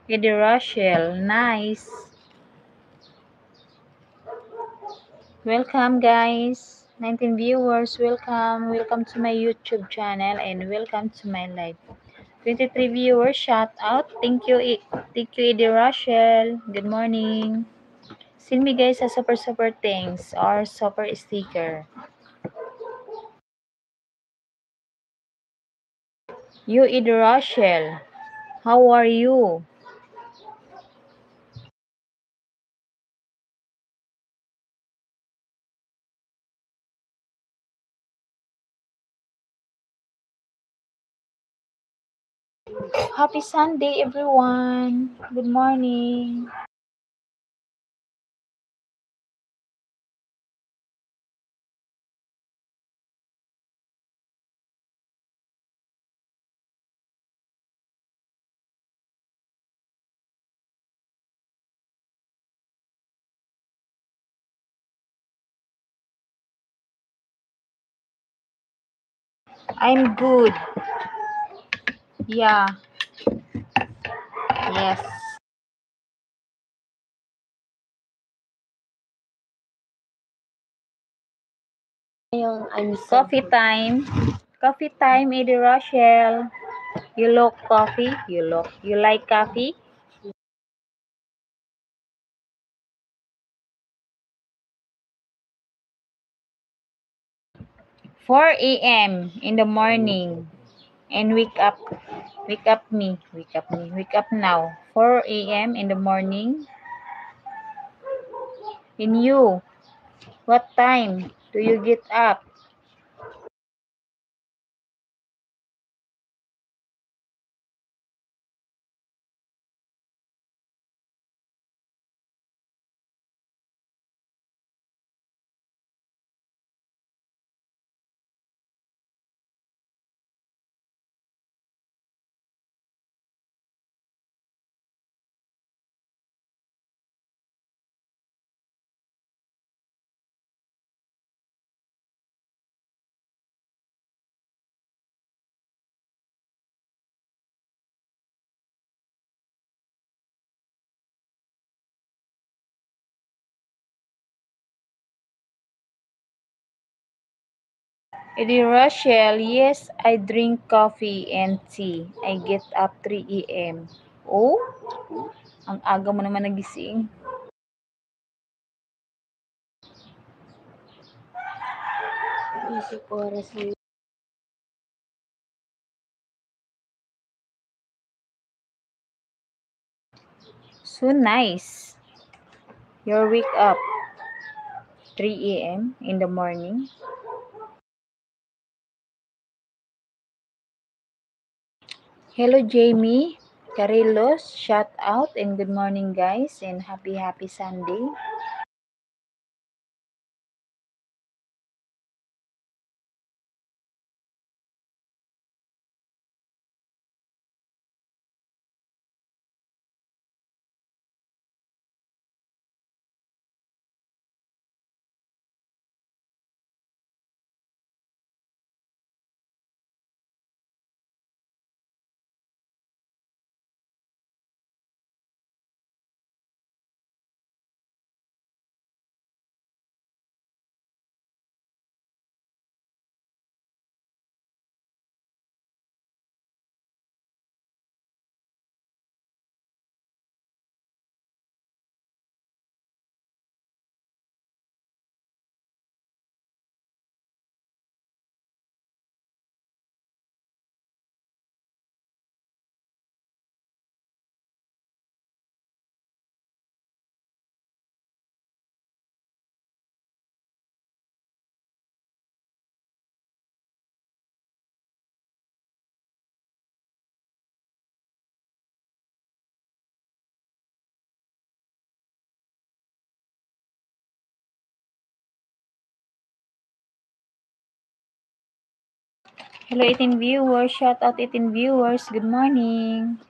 Eddie Rochelle, nice. Welcome guys. 19 viewers, welcome. Welcome to my YouTube channel and welcome to my live. 23 viewers, shout out. Thank you, Eddie Rochelle. Good morning. Send me guys a super thanks or super sticker. You, Eddie Rochelle, how are you? Happy Sunday, everyone. Good morning. I'm good. Yeah. Yes. Coffee time. Coffee time, Eddie Rochelle. You look coffee. You like coffee? 4 a.m. in the morning. And wake up me. Wake up now. 4 a.m. in the morning. And you, what time do you get up? Eddie Rochelle, yes, I drink coffee and tea. I get up 3 a.m. Oh, ang aga mo naman nagising. Isip oras yun. So nice. Your wake up 3 a.m. in the morning. Hello Jamie, Carrillos, shout out and good morning guys and happy Sunday. Hello 18 viewers, shout out 18 viewers, good morning.